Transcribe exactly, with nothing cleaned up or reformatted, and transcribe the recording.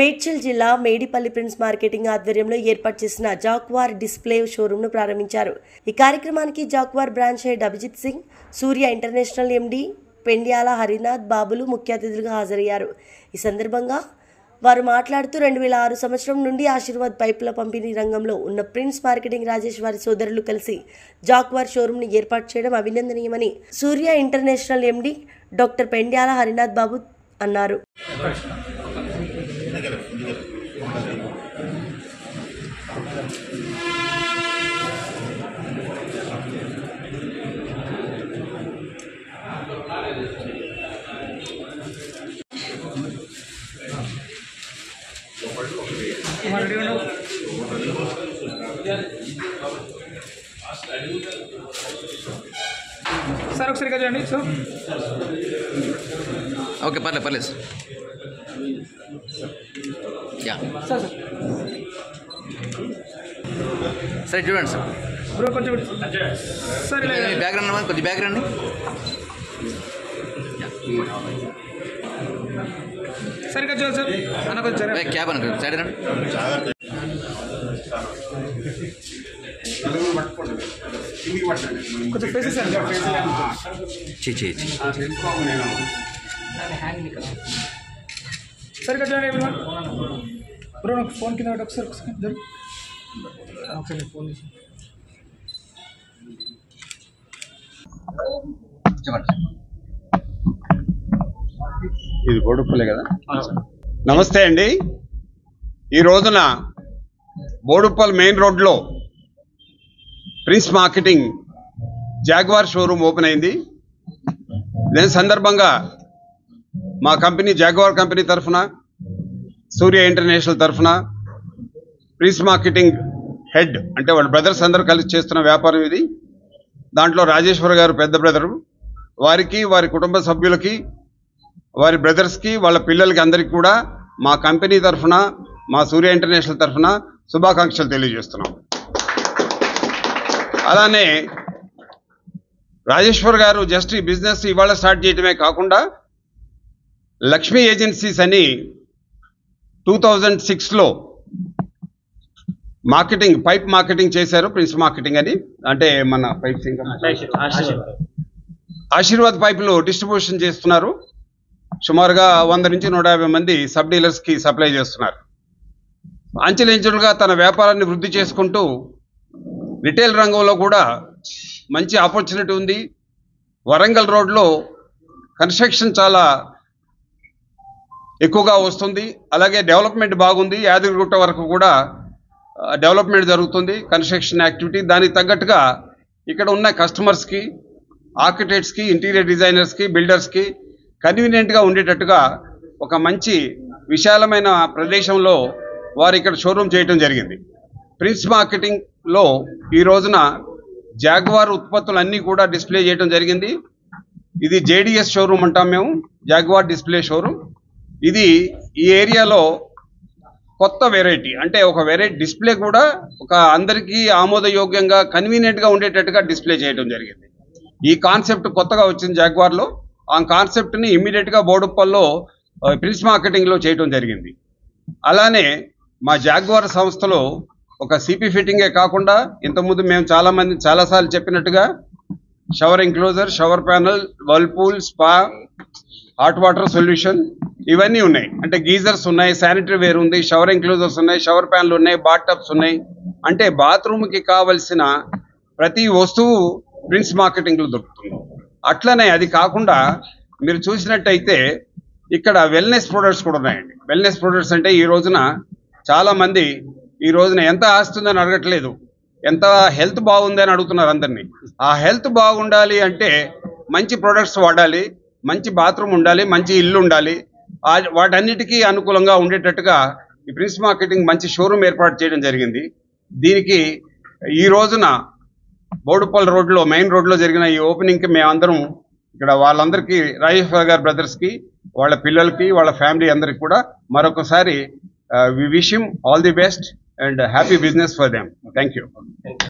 మేడ్చల్ జిల్లా Medipalli prince marketing ఆధ్వర్యంలో ఏర్పాటు చేసిన జాక్వార్ డిస్ప్లే షోరూమ్ ను ప్రారంభించారు. ఈ కార్యక్రమానికి Jaquar branch head Abhijit Singh, Surya international MD Pendyala Harinath బాబులు ముఖ్య అతిథులుగా హాజరయ్యారు. ఈ సందర్భంగా వారు మాట్లాడుతూ రెండు వేల ఆరు సంవత్సరం నుండి ఆశీర్వాద్ పైపుల పంపిణీ రంగంలో ఉన్న ప్రిన్స్ మార్కెటింగ్ రాజేష్ వారి సోదరులు కలిసి జాక్వార్ షోరూమ్ ని ఏర్పాటు చేయడం అభినందనీయమని Surya international MD doctor Pendyala Harinath Babu అన్నారు. సార్ ఒకసారి చూడండి సార్. ఓకే పర్లేదు పర్లేదు సార్. యా సార్ సరే చూడండి సార్. బ్రో కొంచెం సార్ బ్యాక్గ్రౌండ్ అన్నమాట కొద్ది బ్యాక్గ్రౌండ్ సరిగ్గా చూడండి సార్. అన్న కొంచెం క్యాబ్ అనుకో సైడ్ రండి. కొంచెం ఫేసెస్ చీ చీ చీ సరిగ్గా చూడండి బ్రో. నాకు ఫోన్ కింద ఒకసారి ఒకసారి ఒకసారి ఫోన్ చేసి ఇది బోడుప్పలే కదా. నమస్తే అండి. ఈ రోజున బోడుప్పల్ మెయిన్ రోడ్లో prince marketing Jaquar showroom open అయింది. దీని సందర్భంగా మా కంపెనీ జాగ్వార్ కంపెనీ తరఫున, సూర్య ఇంటర్నేషనల్ తరఫున, ప్రిన్స్ మార్కెటింగ్ హెడ్ అంటే వాళ్ళ బ్రదర్స్ అందరూ కలిసి చేస్తున్న వ్యాపారం ఇది. దాంట్లో రాజేశ్వర్ గారు పెద్ద బ్రదరు, వారికి వారి కుటుంబ సభ్యులకి, వారి బ్రదర్స్కి, వాళ్ళ పిల్లలకి అందరికీ కూడా మా కంపెనీ తరఫున, మా సూర్య ఇంటర్నేషనల్ తరఫున శుభాకాంక్షలు తెలియజేస్తున్నాం. అలానే రాజేశ్వర్ గారు జస్ట్ ఈ బిజినెస్ ఇవాళ స్టార్ట్ చేయడమే కాకుండా లక్ష్మీ ఏజెన్సీస్ అని టూ థౌజండ్ సిక్స్లో మార్కెటింగ్ పైప్ మార్కెటింగ్ చేశారు. ప్రిన్స్ మార్కెటింగ్ అని అంటే మన పైప్స్ ఇంకా ఆశీర్వాద్ పైపులు డిస్ట్రిబ్యూషన్ చేస్తున్నారు. సుమారుగా వంద నుంచి నూట యాభై మంది సబ్ డీలర్స్కి సప్లై చేస్తున్నారు. అంచెలంచెలుగా తన వ్యాపారాన్ని వృద్ధి చేసుకుంటూ రిటైల్ రంగంలో కూడా మంచి ఆపర్చునిటీ ఉంది. వరంగల్ రోడ్లో కన్స్ట్రక్షన్ చాలా ఎక్కువగా వస్తుంది. అలాగే డెవలప్మెంట్ బాగుంది. యాదగిరిగుట్ట వరకు కూడా డెవలప్మెంట్ జరుగుతుంది, కన్స్ట్రక్షన్ యాక్టివిటీ. దానికి తగ్గట్టుగా ఇక్కడ ఉన్న కస్టమర్స్కి, ఆర్కిటెక్ట్స్కి, ఇంటీరియర్ డిజైనర్స్కి, బిల్డర్స్కి కన్వీనియంట్గా ఉండేటట్టుగా ఒక మంచి విశాలమైన ప్రదేశంలో వారు ఇక్కడ షోరూమ్ చేయడం జరిగింది. ప్రిన్స్ మార్కెటింగ్లో ఈ రోజున జాగ్వార్ ఉత్పత్తులన్నీ కూడా డిస్ప్లే చేయడం జరిగింది. ఇది జేడిఎస్ షోరూమ్ అంటాం మేము, జాగ్వార్ డిస్ప్లే షోరూమ్. ఇది ఈ ఏరియాలో కొత్త వెరైటీ, అంటే ఒక వెరైటీ డిస్ప్లే కూడా ఒక అందరికీ ఆమోదయోగ్యంగా కన్వీనియంట్గా ఉండేటట్టుగా డిస్ప్లే చేయడం జరిగింది. ఈ కాన్సెప్ట్ కొత్తగా వచ్చింది జాగ్వార్లో. ఆ కాన్సెప్ట్ని ఇమ్మీడియట్గా బోడుప్పల్లో ప్రిన్స్ మార్కెటింగ్లో చేయడం జరిగింది. అలానే మా జాగ్వార్ సంస్థలో ఒక సిపి ఫిట్టింగే కాకుండా ఇంతకుముందు మేము చాలామంది చాలాసార్లు చెప్పినట్టుగా shower enclosure, shower panel, whirlpool, spa, hot water solution ఇవన్నీ ఉన్నాయి. అంటే గీజర్స్ ఉన్నాయి, శానిటరీ వేర్ ఉంది, షవర్ ఎంక్లోజర్స్ ఉన్నాయి, షవర్ ప్యాన్లు ఉన్నాయి, బాత్ టబ్స్ ఉన్నాయి. అంటే బాత్రూమ్కి కావలసిన ప్రతి వస్తువు ప్రిన్స్ మార్కెటింగ్లో దొరుకుతుంది. అట్లనే అది కాకుండా మీరు చూసినట్టయితే ఇక్కడ వెల్నెస్ ప్రొడక్ట్స్ కూడా ఉన్నాయండి. వెల్నెస్ ప్రొడక్ట్స్ అంటే ఈ రోజున చాలామంది ఈ రోజున ఎంత ఆస్తుందని అడగట్లేదు, ఎంత హెల్త్ బాగుంది అని అడుగుతున్నారు అందరినీ. ఆ హెల్త్ బాగుండాలి అంటే మంచి ప్రొడక్ట్స్ వాడాలి, మంచి బాత్రూమ్ ఉండాలి, మంచి ఇల్లు ఉండాలి. వాటన్నిటికీ అనుకూలంగా ఉండేటట్టుగా ఈ ప్రిన్స్ మార్కెటింగ్ మంచి షోరూమ్ ఏర్పాటు చేయడం జరిగింది. దీనికి ఈ రోజున బోడుప్పల్ రోడ్లో మెయిన్ రోడ్లో జరిగిన ఈ ఓపెనింగ్కి మేమందరం ఇక్కడ వాళ్ళందరికీ రాజేశ్వర్ గారి బ్రదర్స్కి, వాళ్ళ పిల్లలకి, వాళ్ళ ఫ్యామిలీ అందరికి కూడా మరొకసారి we wish him all the best and happy business for them. Thank you.